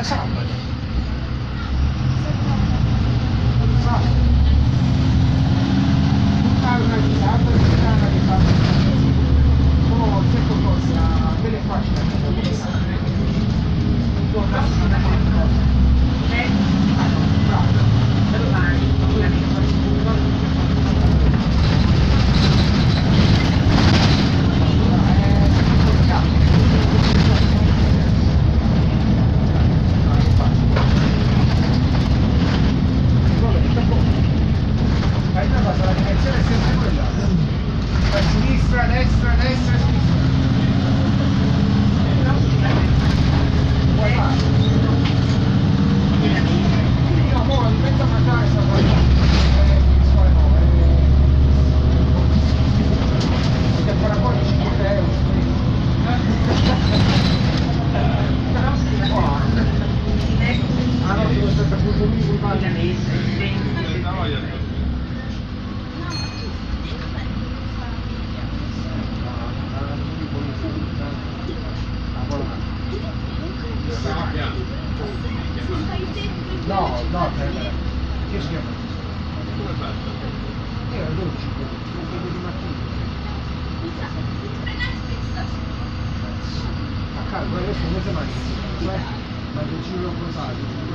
sabato. Una di sabato e una di sabato. Oh, certo cosa, delle facce da la direzione è sempre quella. A sinistra, destra, destra, sinistra. Puoi fare. No, mo' in mezzo a mangiare sta cosa. Perché ancora poi 50 euro. Ah no, devo stare appunto lì sul no, no, che si chiama? Come fatto? Era 12, di mattina. A calma, adesso non si mangia, ma il giro rosario,